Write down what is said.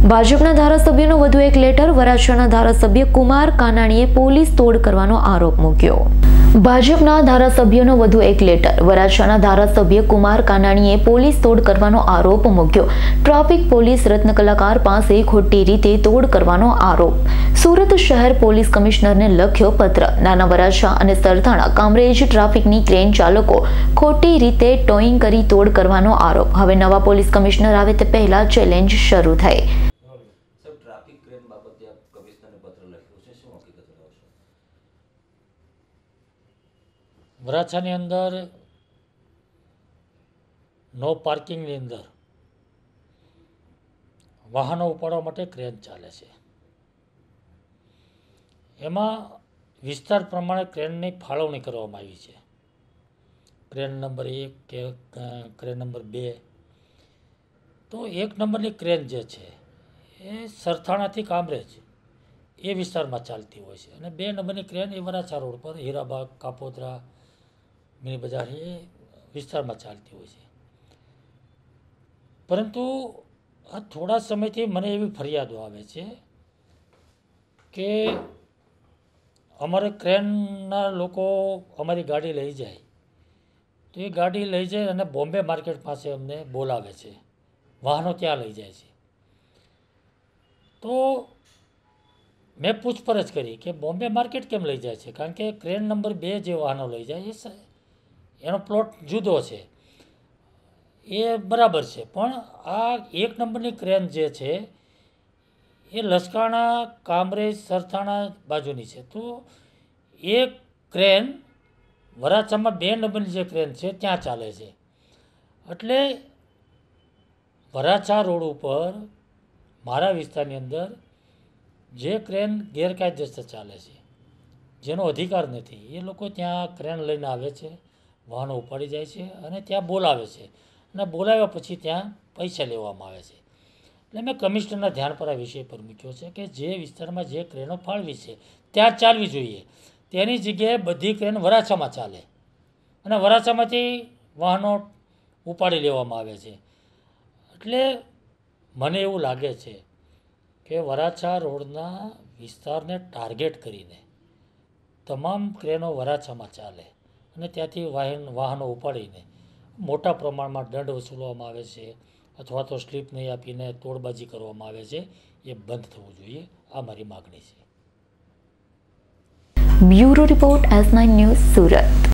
ભાજપના ધારાસભ્યનો વધુ એક લેટર, વરાછાના ધારાસભ્ય કુમાર કાનાણીએ પોલીસ તોડ કરવાનો આરોપ મૂક્યો। ભાજપના ધારાસભ્યનો વધુ એક લેટર, વરાછાના ધારાસભ્ય કુમાર કાનાણીએ પોલીસ તોડ કરવાનો આરોપ મૂક્યો। ટ્રાફિક પોલીસ રત્ન કલાકાર પાસે ખોટી રીતે તોડ કરવાનો આરોપ। સુરત શહેર પોલીસ કમિશનરને લખ્યો પત્ર। નાના વરાછા અને સરથાણા કામરેજ ટ્રાફિકની ક્રેન ચાલકો ખોટી રીતે ટોઈંગ કરી તોડ કરવાનો આરોપ। હવે નવા પોલીસ કમિશનર આવે તે પહેલા ચેલેન્જ શરૂ થઈ। વરાછાની અંદર નો પાર્કિંગની અંદર વાહનો ઉપાડવા માટે ક્રેન ચાલે છે। એમાં વિસ્તાર પ્રમાણે ક્રેનની ફાળવણી કરવામાં આવી છે। ક્રેન નંબર 1 કે ક્રેન નંબર 2। તો 1 નંબરની ક્રેન જે છે એ સરથાણાથી કામરેજ એ વિસ્તારમાં ચાલતી હોય છે અને 2 નંબરની ક્રેન એ વરાછા રોડ પર હીરાબાગ, કાપોદ્રા, મિની બજાર એ વિસ્તારમાં ચાલતી હોય છે। પરંતુ આ થોડા સમયથી મને એવી ફરિયાદો આવે છે કે અમારે ક્રેનના લોકો અમારી ગાડી લઈ જાય તો એ ગાડી લઈ જાય અને બોમ્બે માર્કેટ પાસે અમને બોલાવે છે, વાહનો ત્યાં લઈ જાય છે। તો મેં પૂછપરછ કરી કે બોમ્બે માર્કેટ કેમ લઈ જાય છે, કારણ કે ક્રેન નંબર 2 જે વાહનો લઈ જાય એનો પ્લોટ જુદો છે, એ બરાબર છે, પણ આ 1 નંબરની ક્રેન જે છે એ લસકાણા, કામરેજ, સરથાણા બાજુની છે। તો એ ક્રેન વરાછામાં 2 નંબરની જે ક્રેન છે ત્યાં ચાલે છે। એટલે વરાછા રોડ ઉપર મારા વિસ્તારની અંદર જે ક્રેન ગેરકાયદેસર ચાલે છે, જેનો અધિકાર નથી, એ લોકો ત્યાં ક્રેન લઈને આવે છે, વાહનો ઉપાડી જાય છે અને ત્યાં બોલાવે છે અને બોલાવ્યા પછી ત્યાં પૈસા લેવામાં આવે છે। એટલે મેં કમિશનરના ધ્યાન પર આ વિષય પર મૂક્યો છે કે જે વિસ્તારમાં જે ક્રેનો ફાળવી છે ત્યાં ચાલવી જોઈએ, તેની જગ્યાએ બધી ક્રેન વરાછામાં ચાલે અને વરાછામાંથી વાહનો ઉપાડી લેવામાં આવે છે। એટલે મને એવું લાગે છે કે વરાછા રોડના વિસ્તારને ટાર્ગેટ કરીને તમામ ક્રેનો વરાછામાં ચાલે અને ત્યાંથી વાહનો ઉપાડીને મોટા પ્રમાણમાં દંડ વસૂલવામાં આવે છે અથવા તો સ્લીપ નહીં આપીને તોડબાજી કરવામાં આવે છે, એ બંધ થવું જોઈએ। આ મારી માગણી છે। Bureau report S9 news, Surat.